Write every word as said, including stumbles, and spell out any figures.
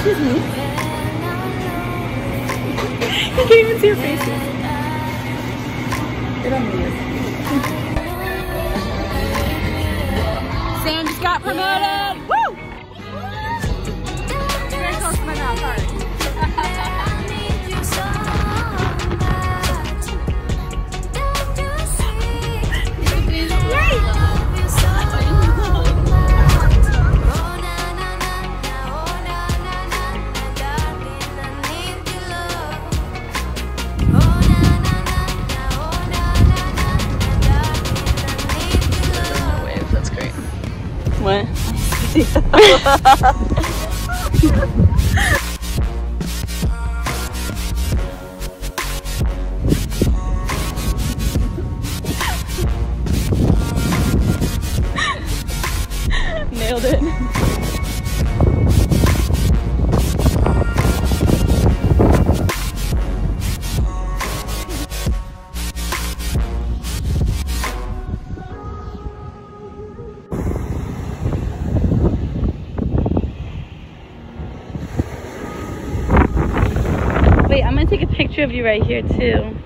Excuse me. You can't even see your faces. Get on me. Sam just got promoted. Woo! Very close to my mouth. Sorry. What? Nailed it. Wait, I'm gonna take a picture of you right here too.